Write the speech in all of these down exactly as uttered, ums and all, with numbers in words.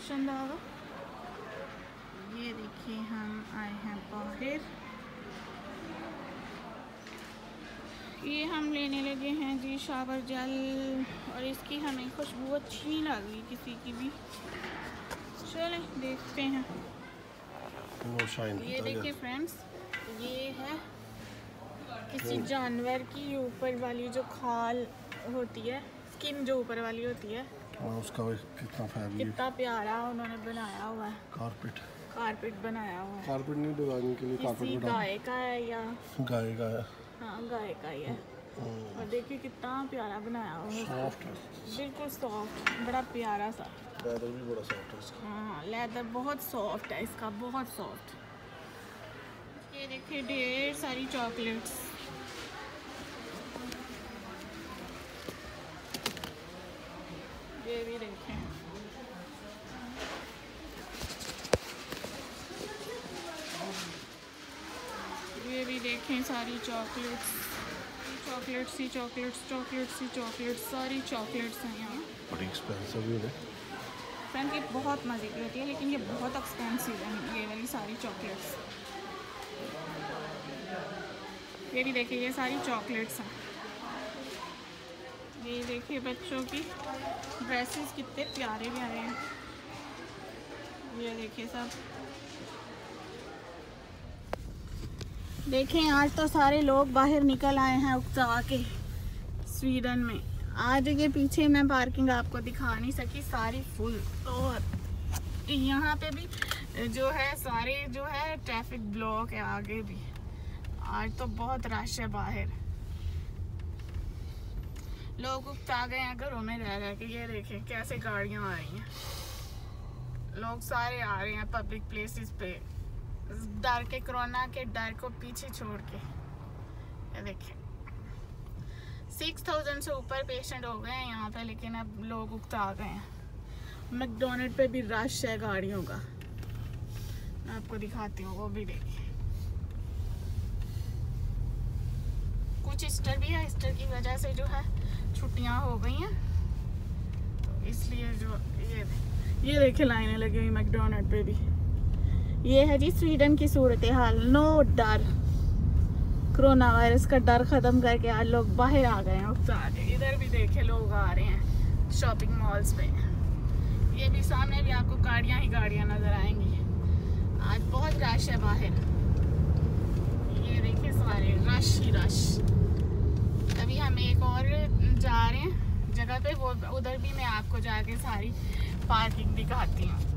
रंधावा। ये देखिए हम आए हैं बाहर। ये हम लेने लगे हैं जी शावर जेल, और इसकी हमें खुशबू अच्छी लगी किसी की भी। चलें देखते हैं। ये देखिए फ्रेंड्स, ये है किसी जानवर की ऊपर वाली जो खाल होती है, स्किन जो ऊपर वाली होती है, उसका कितना फैब्रिक, कितना प्यारा उन्होंने बनाया हुआ है। कारपेट कारपेट बनाया हुआ है। कारपेट नहीं लगाने के लिए कारपेट गाय का है या गाय का है? हाँ गाय का ही है। और देखिए कितना प्यारा बनाया हुआ है, सॉफ्ट है, बिल्कुल सॉफ्ट, बड़ा प्यारा सा। लेदर भी बड़ा सॉफ्ट है इसका। हाँ लेदर बहुत सॉफ्ट है इसका, बहुत सॉफ्ट। ये देखिए ढेर सारी चॉकलेट्स। ये भी देखें, ये भी देखें सारी चॉकलेट्स, चॉकलेट्स ही चॉकलेट्स, चॉकलेट्स ही चॉकलेट्स, सारी चॉकलेट्स हैं यहाँ। बड़ी एक्सपेंसिव भी है फ्रेंड, ये बहुत मज़े की होती है, लेकिन ये बहुत एक्सपेंसिव है ये वाली सारी चॉकलेट्स। ये भी देखिए ये सारी चॉकलेट्स हैं। ये देखिए बच्चों की ड्रेसेस कितने प्यारे प्यारे हैं। ये देखिए सब देखें, आज तो सारे लोग बाहर निकल आए हैं उकता के स्वीडन में। आज ये पीछे मैं पार्किंग आपको दिखा नहीं सकी, सारी फुल। और यहाँ पे भी जो है सारे जो है ट्रैफिक ब्लॉक है आगे भी। आज तो बहुत रश है बाहर, लोग उकता गए हैं घरों में रह रह के। ये देखें कैसे गाड़ियाँ आ रही हैं, लोग सारे आ रहे हैं पब्लिक प्लेसेस पे, डर के, कोरोना के डर को पीछे छोड़ के। ये देखें सिक्स थाउजेंड से ऊपर पेशेंट हो गए हैं यहाँ पे, लेकिन अब लोग उकता गए हैं। मैकडोनल्ड पे भी रश है गाड़ियों का, मैं आपको दिखाती हूँ, वो भी देखिए। कुछ ईस्टर भी है, ईस्टर की वजह से जो है छुट्टियां हो गई हैं, तो इसलिए जो ये ये देखे लाइनें लगी हुई मैकडोनल्ड पे भी। ये है जी स्वीडन की सूरत हाल। नो डर, कोरोना वायरस का डर ख़त्म करके आज लोग बाहर आ गए हैं। इधर भी देखे लोग आ रहे हैं शॉपिंग मॉल्स पे। ये भी सामने भी आपको गाड़ियाँ ही गाड़ियाँ नज़र आएंगी। आज बहुत रश है बाहर, ये देखिए सारे रश ही रश। अभी हम एक और जा रहे हैं जगह पे, वो उधर भी मैं आपको जाके सारी पार्किंग दिखाती हूँ।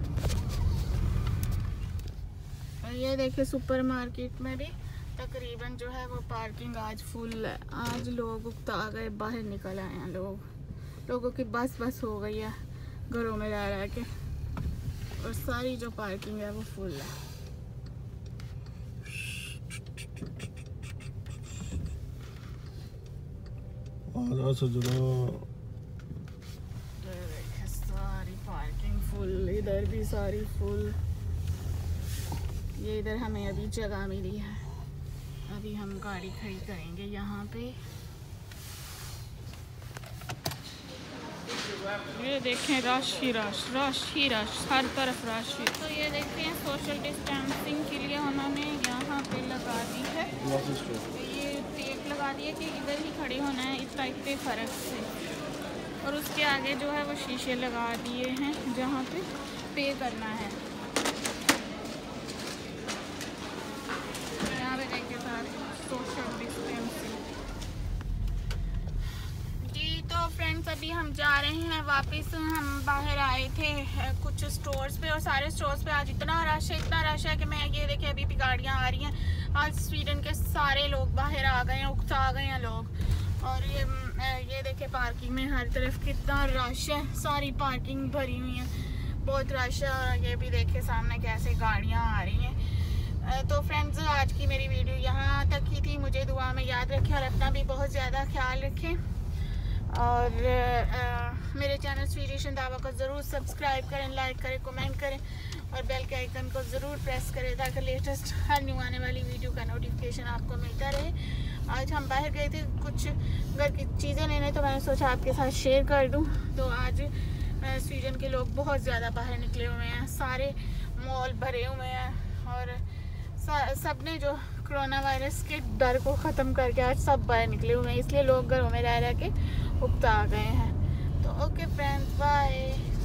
और ये देखिए सुपरमार्केट में भी तकरीबन जो है वो पार्किंग आज फुल है। आज लोग उकता गए, बाहर निकल आए हैं लोग, लोगों की बस बस हो गई है घरों में रह रह के, और सारी जो पार्किंग है वो फुल है। सारी पार्किंग फुल, इधर भी सारी फुल। ये इधर हमें अभी जगह मिली है, अभी हम गाड़ी खड़ी करेंगे यहाँ पे। ये देखें रश ही रश, रश ही रश, हर तरफ रश ही। तो ये देखें सोशल डिस्टेंसिंग के लिए उन्होंने यहाँ पे लगा दी है, ये टेप लगा दी है कि इधर ही खड़े होना है इतना इतने फ़र्क से। और उसके आगे जो है वो शीशे लगा दिए हैं जहाँ पे पे करना है। यहाँ पे देखिए सारे सोशल डिस्टेंसिंग। जी तो फ्रेंड्स अभी हम जा रहे हैं वापस। हम बाहर आए थे कुछ स्टोर्स पे, और सारे स्टोर्स पे आज इतना रश है, इतना रश है कि मैं ये देखिए अभी भी गाड़ियाँ आ रही हैं। आज स्वीडन के सारे लोग बाहर आ गए हैं, उकता आ गए हैं लोग। और ये ये देखे पार्किंग में हर तरफ कितना रश है, सारी पार्किंग भरी हुई है, बहुत रश है। और ये भी देखे सामने कैसे गाड़ियाँ आ रही हैं। तो फ्रेंड्स आज की मेरी वीडियो यहाँ तक ही थी। मुझे दुआ में याद रखें और अपना भी बहुत ज़्यादा ख्याल रखें। और आ, मेरे चैनल स्वीडिश रंधावा को ज़रूर सब्सक्राइब करें, लाइक करें, कमेंट करें और बेल के आइकन को ज़रूर प्रेस करें ताकि लेटेस्ट हर न्यू आने वाली वीडियो का नोटिफिकेशन आपको मिलता रहे। आज हम बाहर गए थे कुछ घर की चीज़ें लेने, तो मैंने सोचा आपके साथ शेयर कर दूं। तो आज स्वीडन के लोग बहुत ज़्यादा बाहर निकले हुए हैं, सारे मॉल भरे हुए हैं और सब ने जो कोरोना वायरस के डर को ख़त्म करके आज सब बाहर निकले हुए हैं, इसलिए लोग घरों में रह रह के उकता आ गए हैं। तो ओके फ्रेंड्स, बाय।